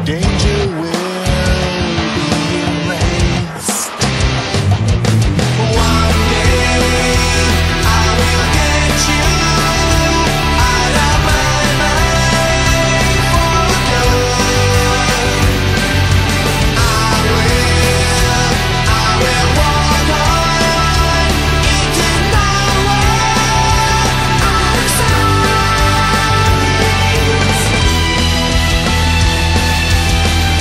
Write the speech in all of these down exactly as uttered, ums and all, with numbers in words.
danger will be erased. One day I will get you out of my mind for good. I will, I will walk on into nowhere out of sight.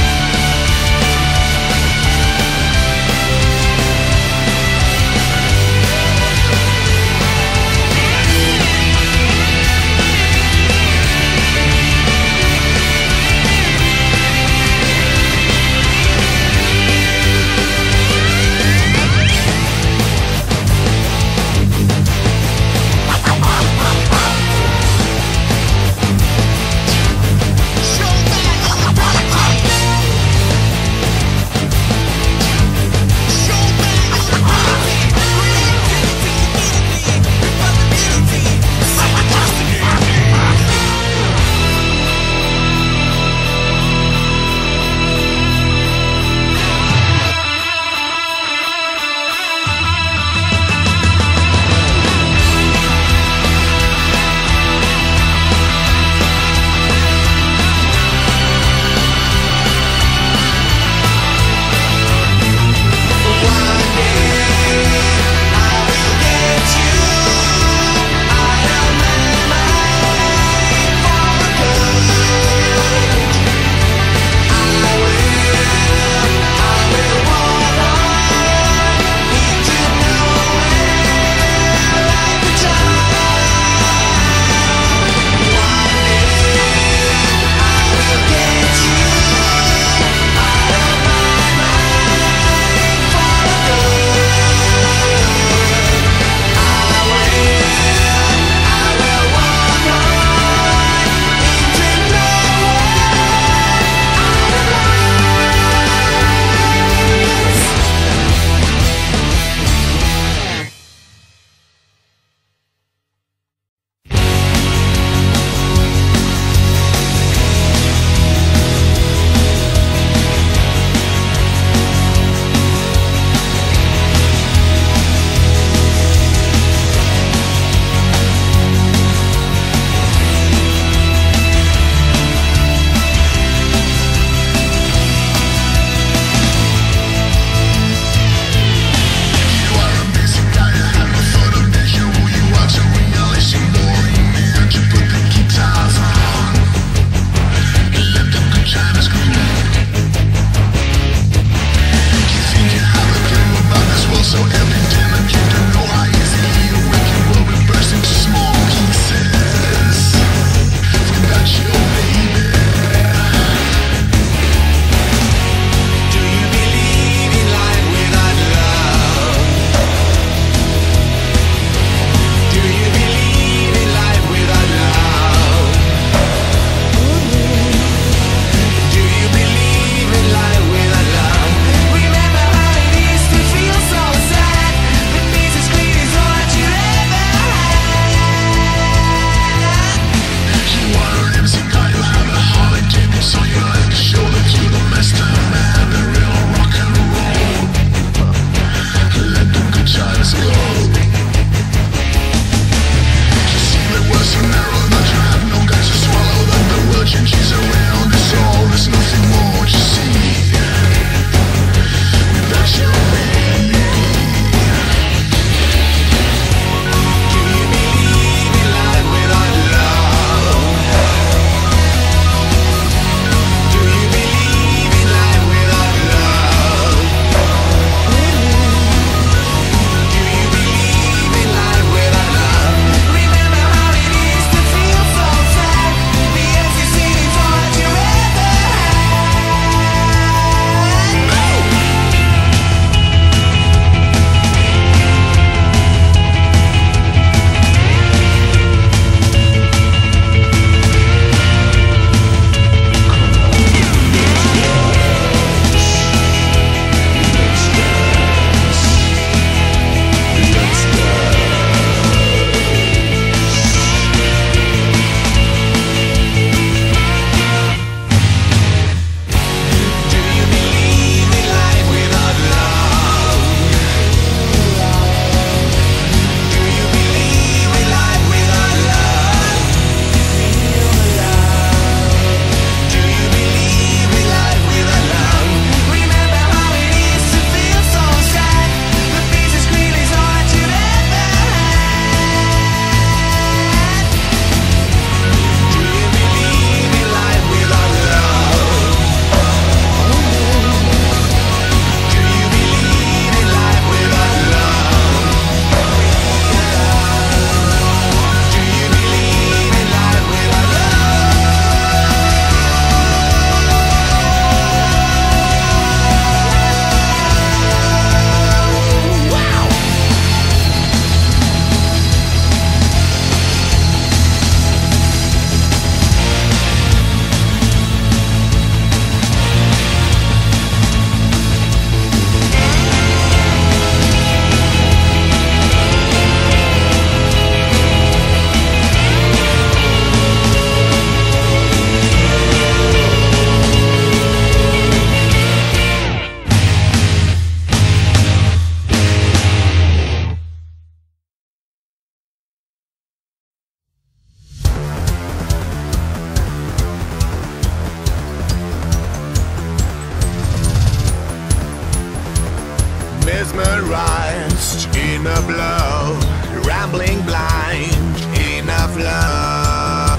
mesmerized in a blow, rambling blind in a flow.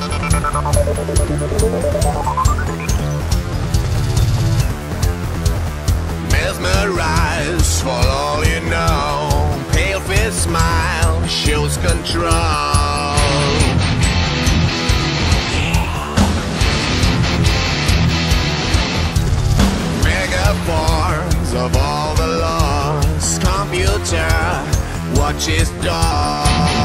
Mesmerized for all you know, pale face smile shows control. Megaforms of all the laws, computer watches dawn.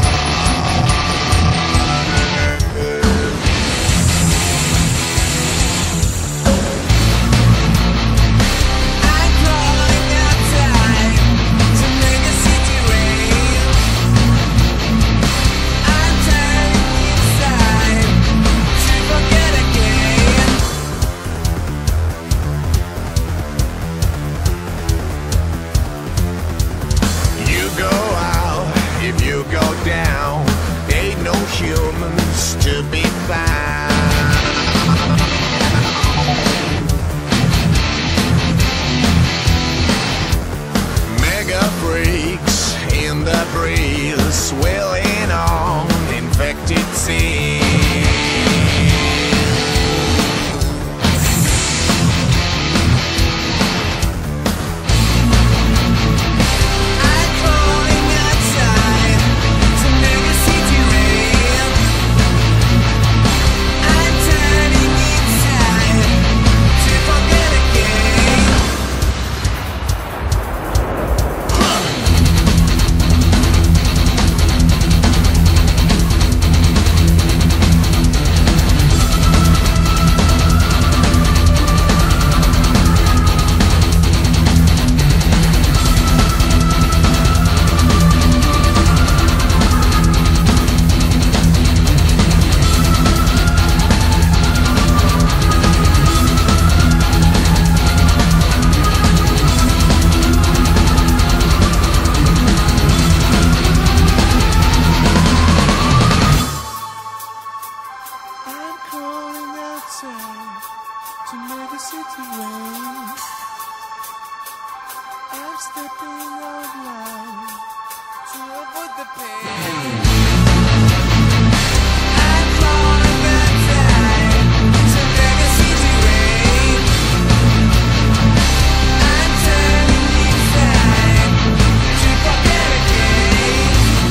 Humans to be found. Mega freaks in the breeze, swilling on infected seas. To make the city rain, I'm stepping out loud to avoid the pain. I'm calling outside to make the city rain. I'm turning inside to forget again.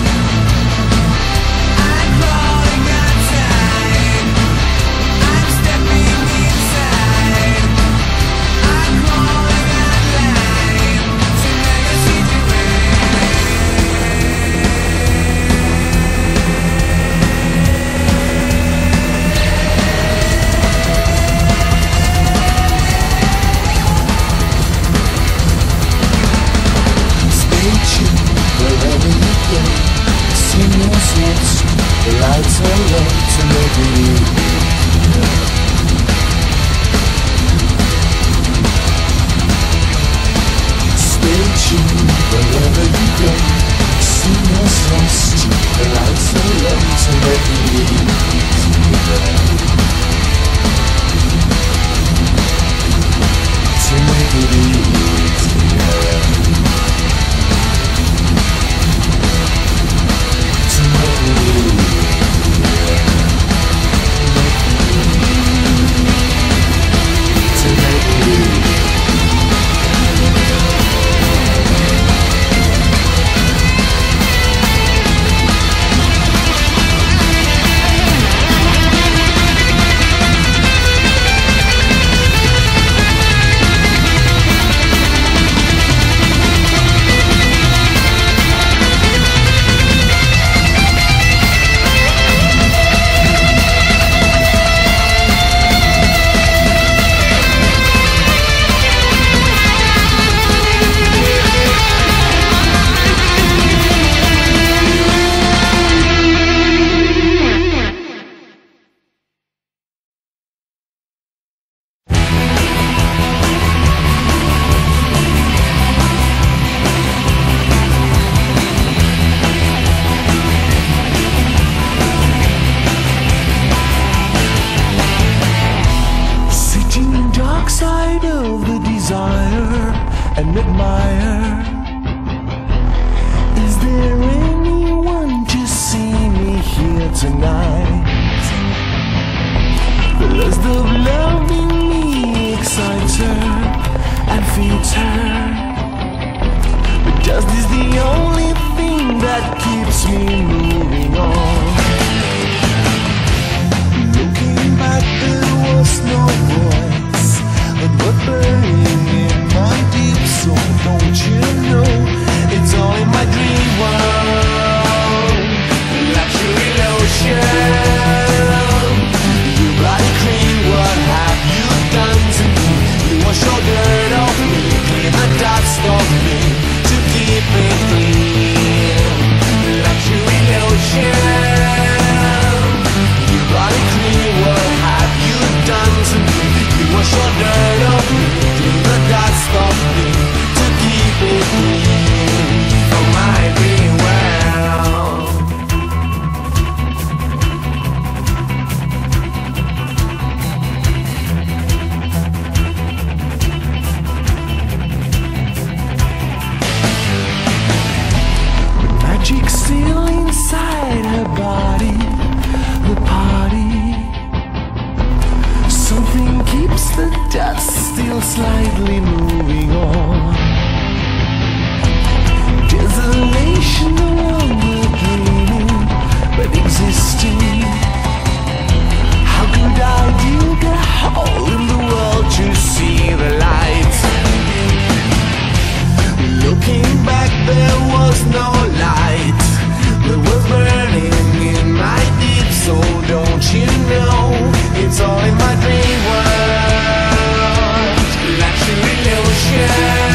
I'm calling outside. I'm stepping inside. I'm calling out loud to make the city rain. Stay tuned wherever you go. Sing your songs, the lights are low to make it easy. Stay tuned wherever you go. Sing your songs, the lights are low to make it easy. To make it easy. To make it easy. To make it easy. and admire tonight. The lust of love in me excites her and feeds her, but just is the only thing that keeps me moving on. Looking back, there was no voice, but burning in my deep soul. Don't you know it's all in my dream world? Luxury lotion, you body cream, what have you done to me? You wash your dirt off me, clean the dust off me to keep it clean. Luxury lotion, you body cream, what have you done to me? You wash your dirt off me, clean the dust off me to keep it clean from my dream world. Magic still inside her body, the party. Something keeps the dust still slightly moving on. Desolation no longer dreaming, but existing. How could I dig a hole in the world to see the light? Looking back, there was no light that was burning in my deep soul. Don't you know it's all in my dream world? Luxury lotion.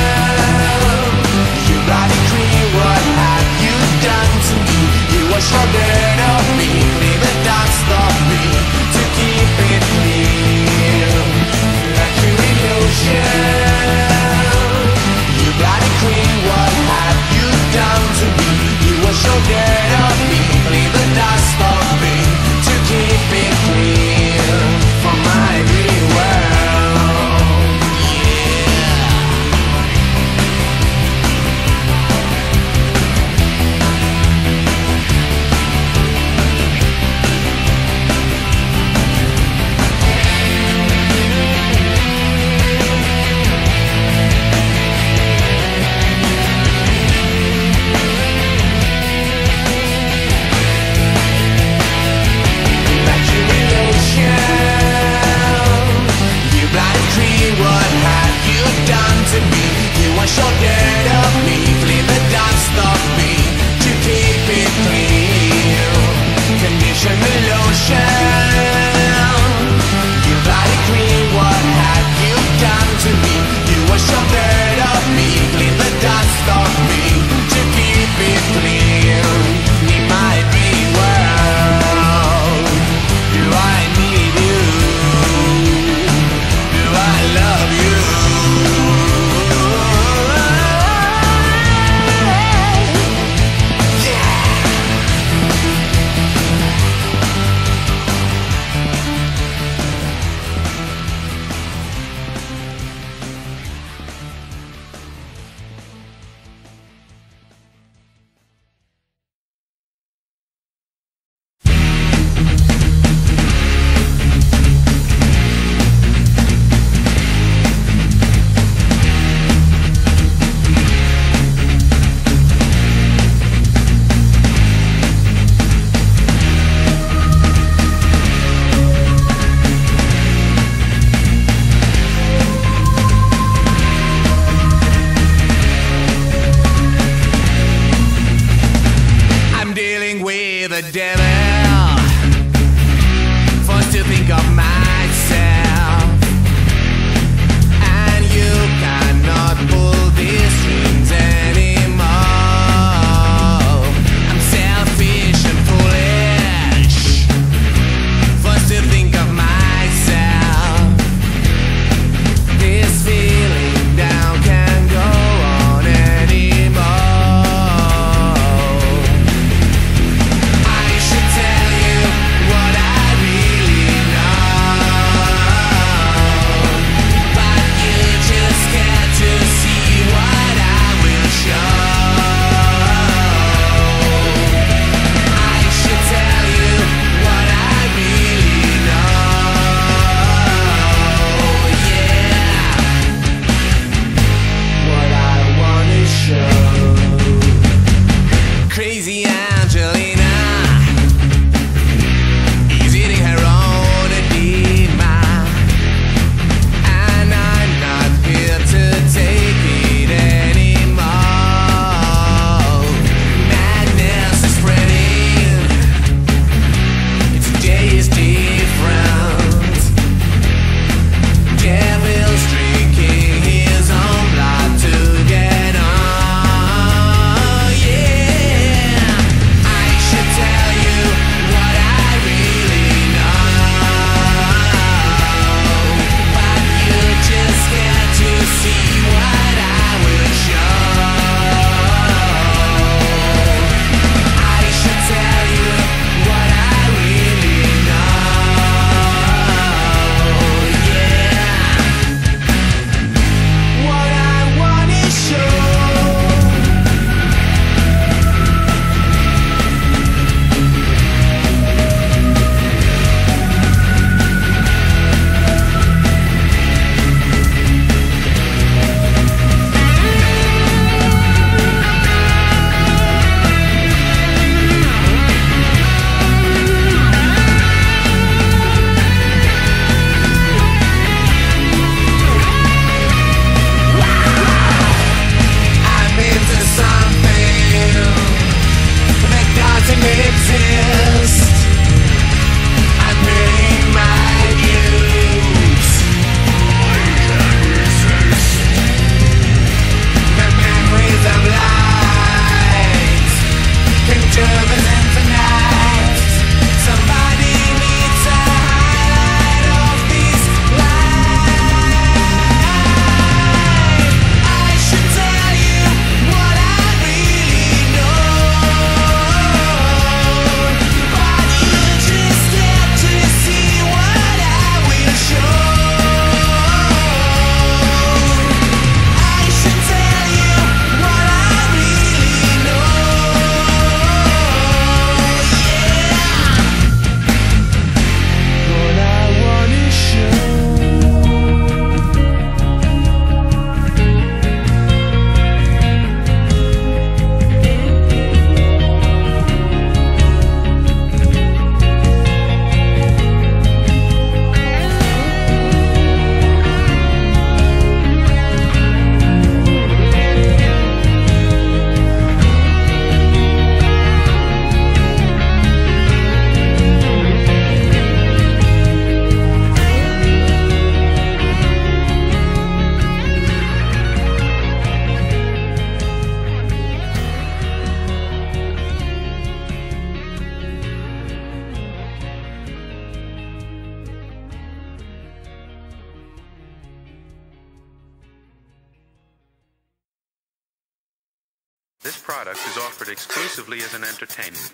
This product is offered exclusively as an entertainment.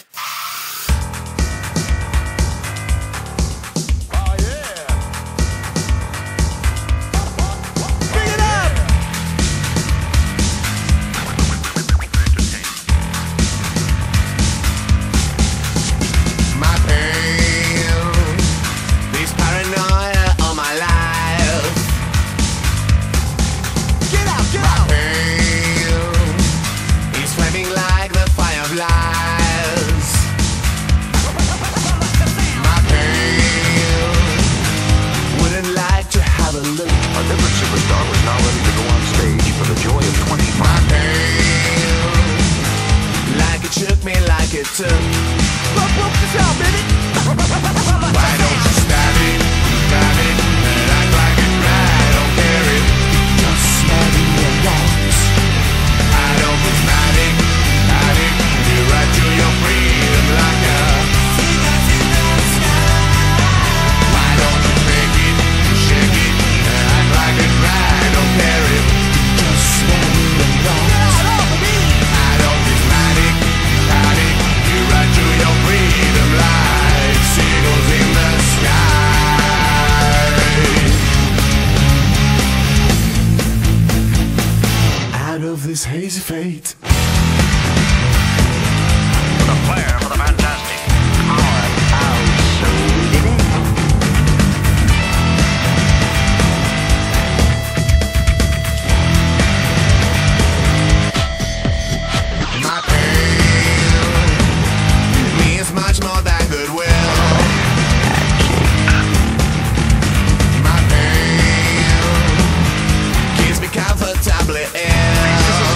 Oh yeah! Bring it up! My pain, this paranoia all my life. Get out, get out! My pain is flaming like the fire of lies. My pain wouldn't like to have a look. Our different superstar was now ready to go on stage for the joy of twenty-five. My pain, like it shook me, like it took. Look, look this out, baby. Why don't you stab it, stab it, and act like it's right? I don't care if it just smarting your lungs. I don't prismatic, addict, you right to your freedom like a fingers in the sky. Why don't you fake it, shake it, and act like it's right? I don't care if it just smarting your lungs. I don't prismatic, addict, you right to your freedom like seagulls in the sky. Out of this hazy fate. The flair for the fantastic. Our house so did it. My pain means much more than goodwill. My pain keeps me comfortably ill.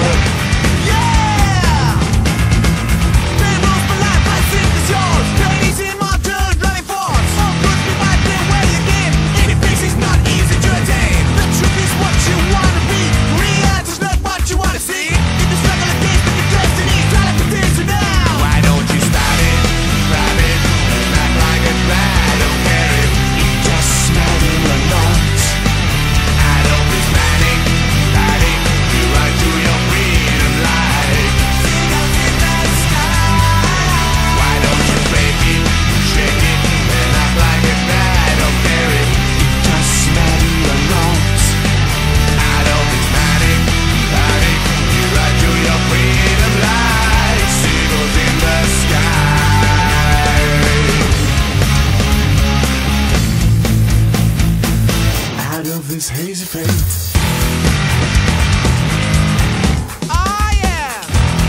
Yeah! Tables for life, my sin is yours. Pain is in my blood, running force. All good be right there where you came. Any fix is not easy to attain. The truth is what you wanna be. Reality's not what you wanna see. In the struggle against the destiny, try to convince you now. Why don't you start it, grab it, and act like it's bad? I don't care if you just smell it or not. I don't be panic, panic. You right to your freedom like seagulls in the sky. Why don't you fake it, shake it, and act like it's bad? I don't care if you just smell it or not. I don't be panic, panic. You right to your freedom like seagulls in the sky. Out of this hazy fate. Oh yeah!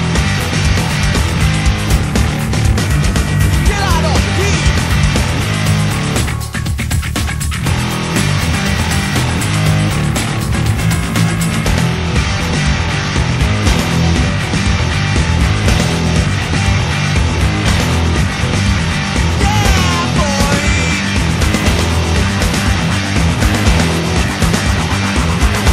Get out of the heat! Yeah, boy!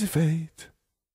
easy fate.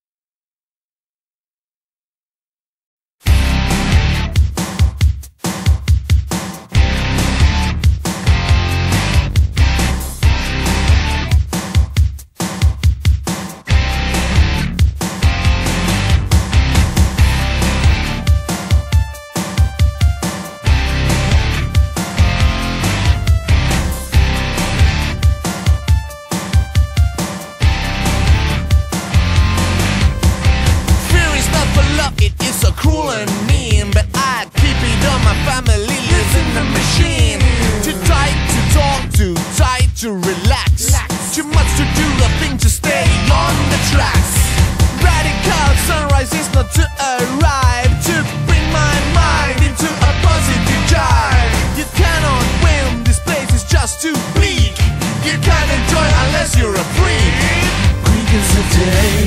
Cruel and mean, but I keep it on. My family lives in the machine. Too tight to talk, too tight to relax. Too much to do, a thing to stay on the tracks. Radical sunrise is not to arrive, to bring my mind into a positive drive. You cannot win, this place is just too bleak. You can't enjoy unless you're a freak. Quick as a day,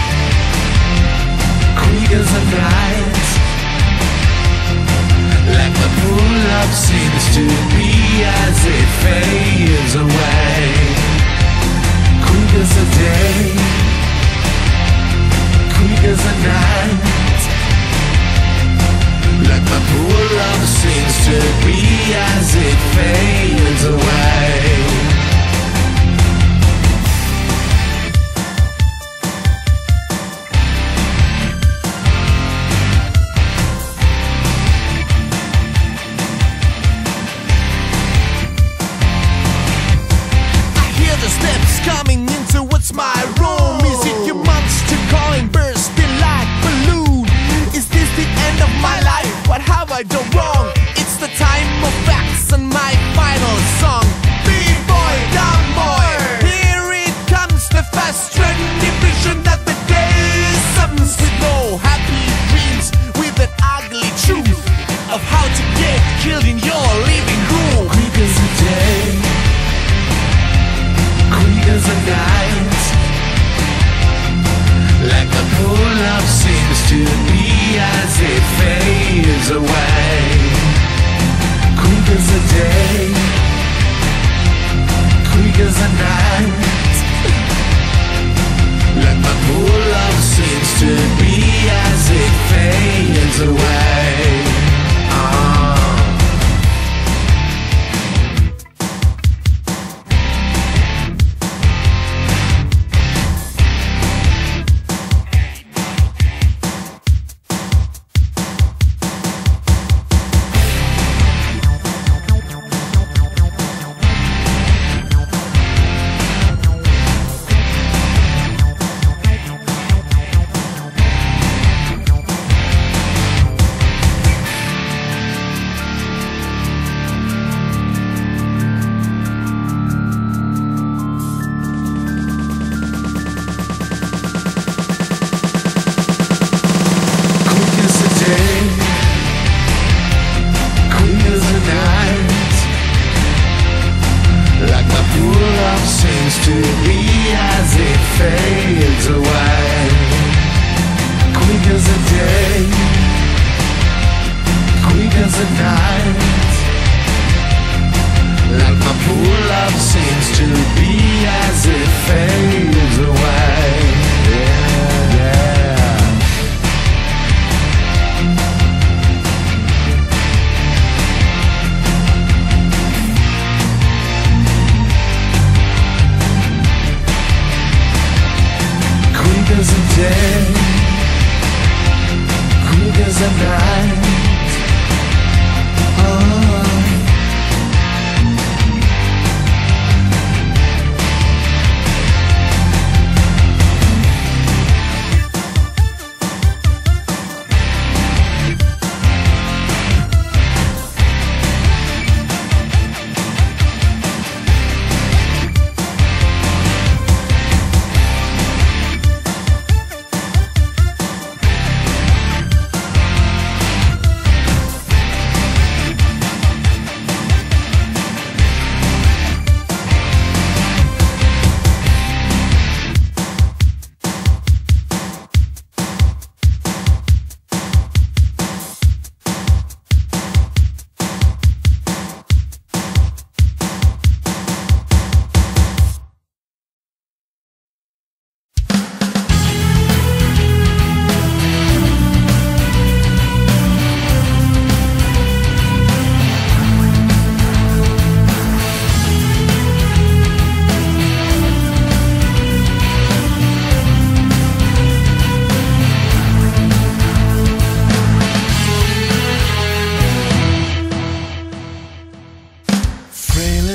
quick as a night. Like the pull-up seems to be as it fades away. Quick as a day, quick as a night. Like the pull-up seems to be as it fades away. Coming in towards my room. Is it your monster calling, bursting like balloon? Is this the end of my life? What have I done wrong? It's the time of facts and my final song. B-boy, down boy, here it comes. The fast trendy vision that the day comes with no happy dreams, with an ugly truth of how to get killed in your living room. Quick as a day, quick as a night. Like the pull-up seems to be as it fades away. Quick as a day, quick as a night. Like the pull-up seems to be as it fades away. uh. To be as it fades away. Quick as a day, quick as a night. Like my pull-up seems to be as it fades away. Yeah, yeah. Quick as a day, quick as a night. Oh.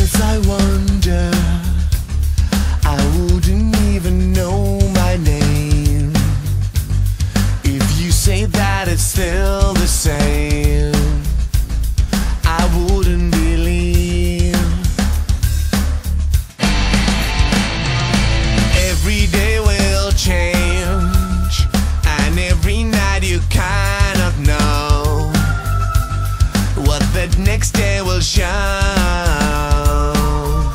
Sometimes I wonder, I wouldn't even know my name if you say that it's still the same. I wouldn't believe. Every day will change, and every night you kind of know what that next day will show.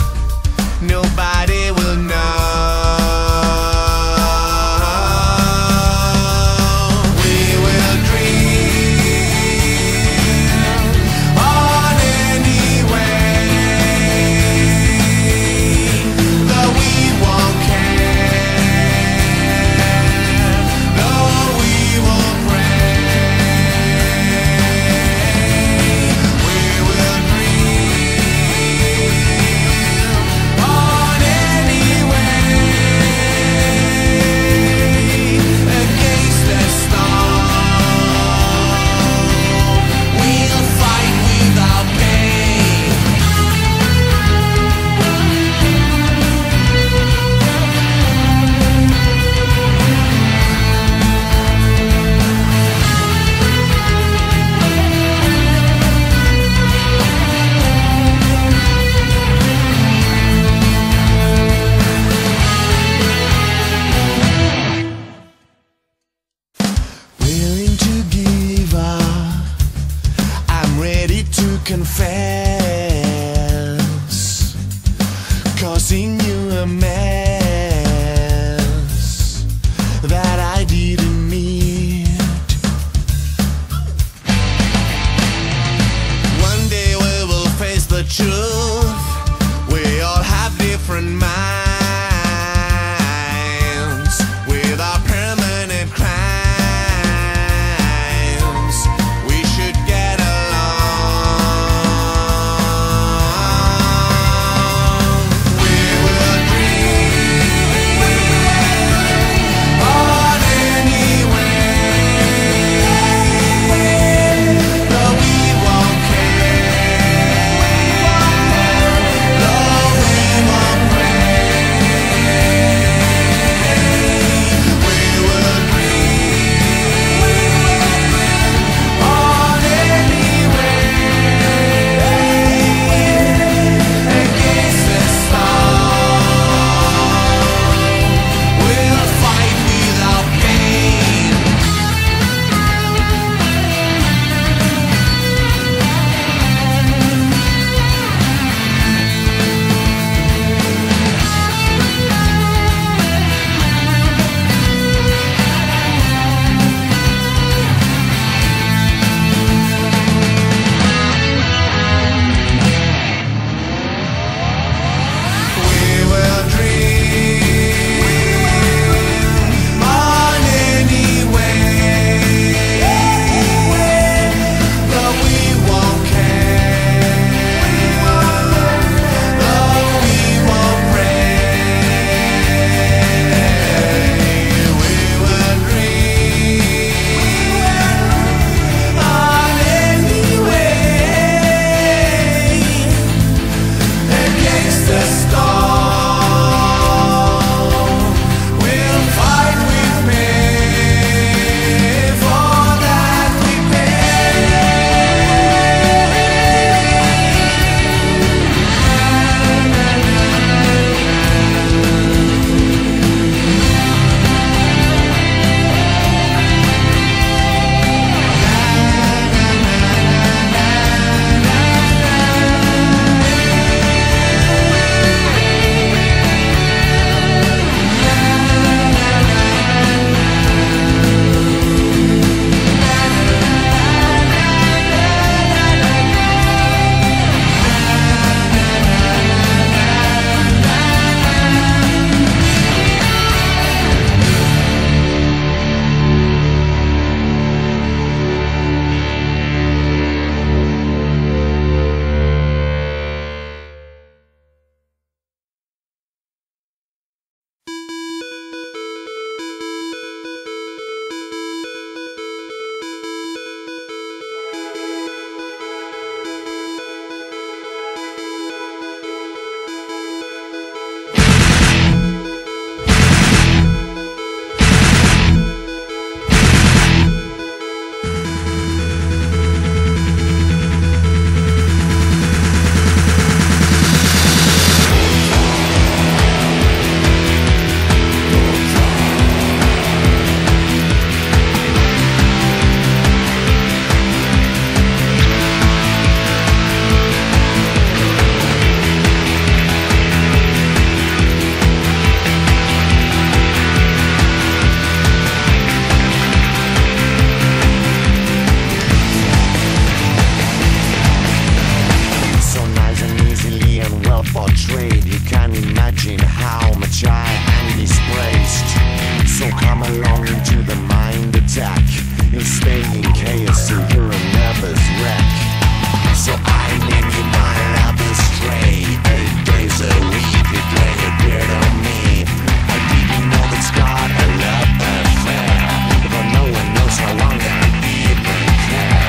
afraid. You can't imagine how much I am displaced. So come along into the mind attack. You'll stay in chaos till you're a nervous wreck. So I name you my lab stray. Eight days a week you play a beard on me. I didn't know it's got a love affair, but no one knows how long I even care.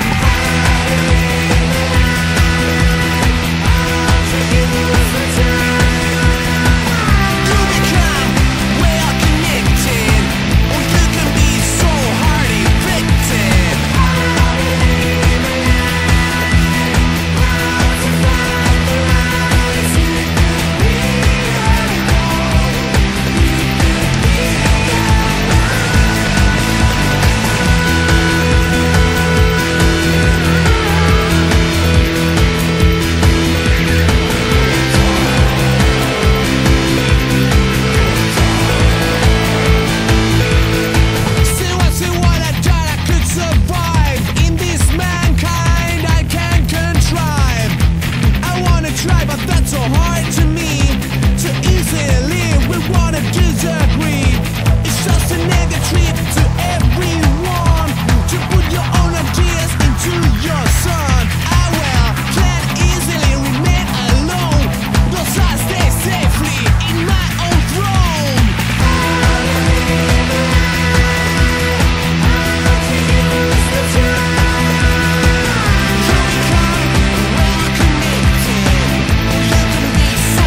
You become well connected, or you can be so hard infected. So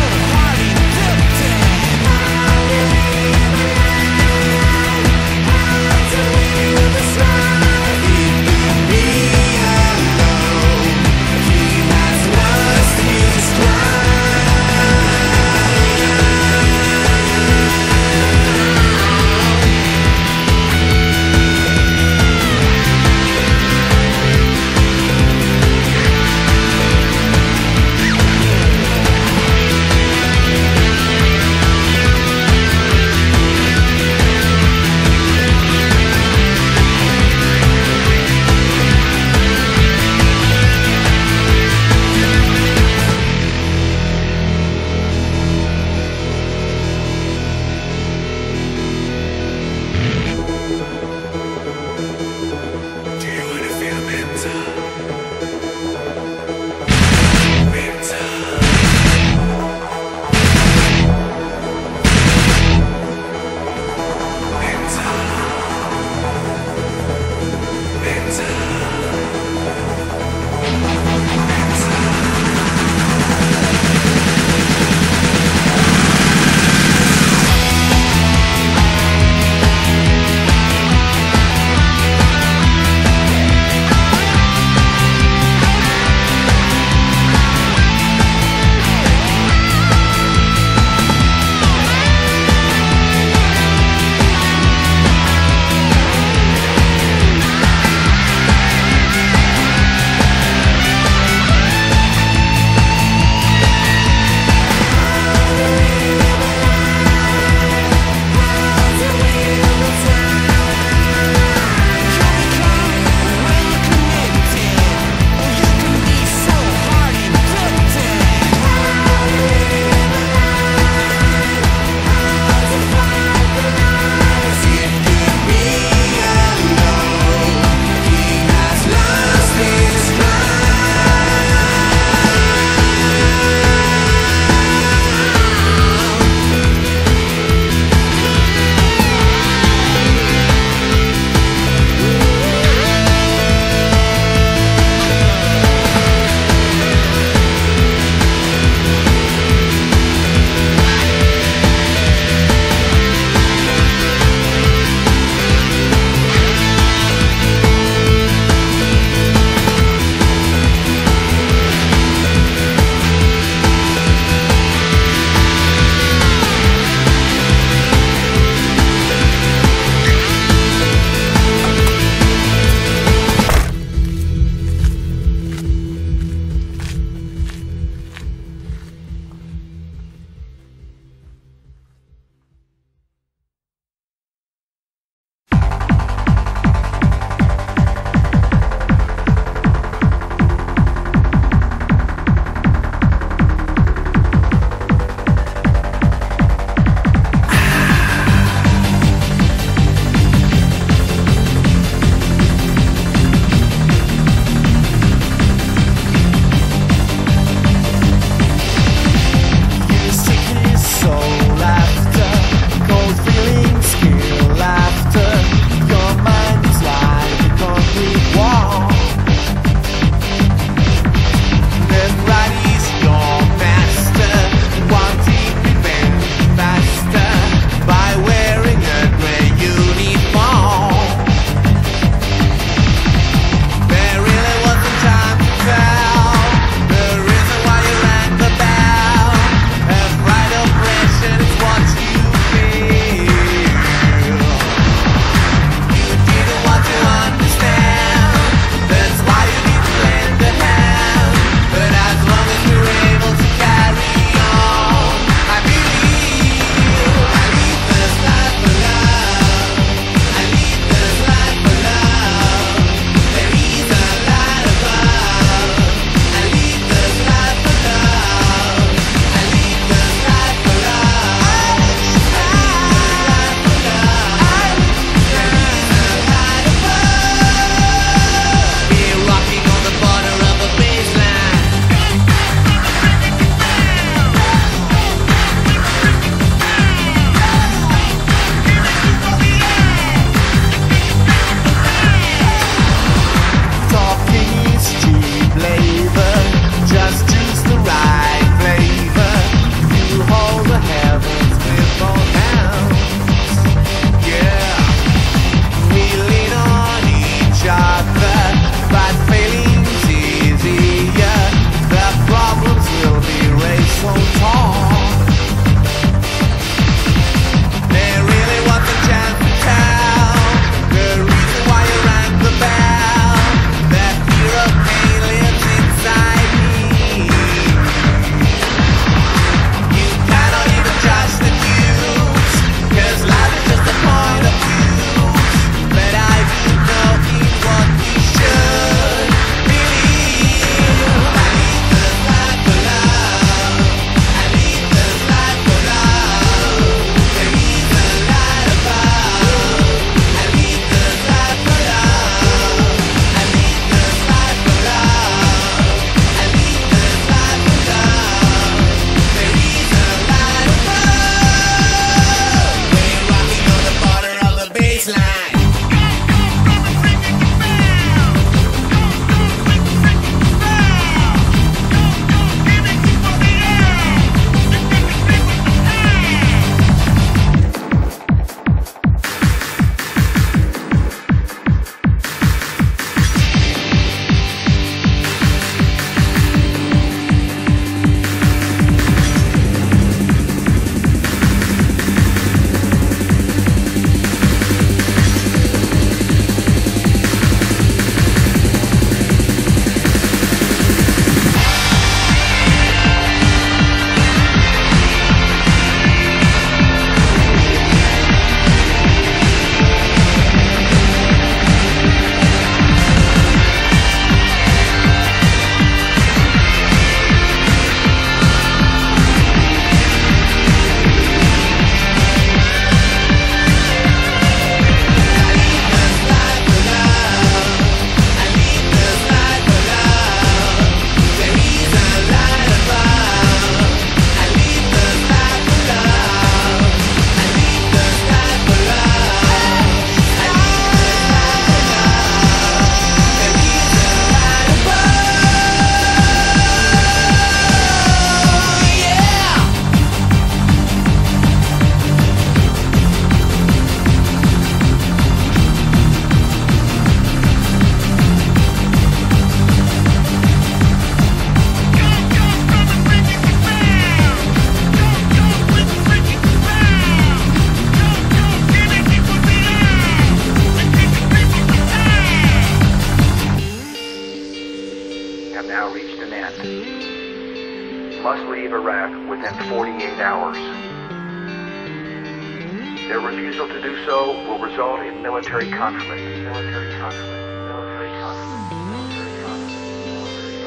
within forty-eight hours. Their refusal to do so will result in military conflict. Military conflict. Military conflict. Military conflict. Military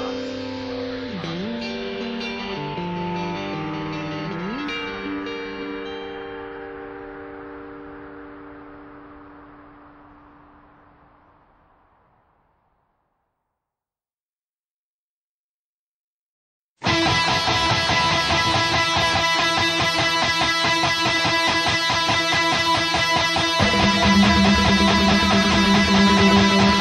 conflict.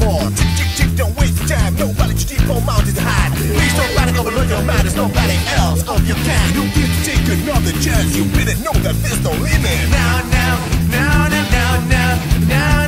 more. Tick, tick, tick, don't waste your time. Nobody should keep on mountains to hide. Please don't let it overlook your mind. There's nobody else of your kind. You get to take another chance. You better know that there's no limit. Now, now, now, now, now, now, now.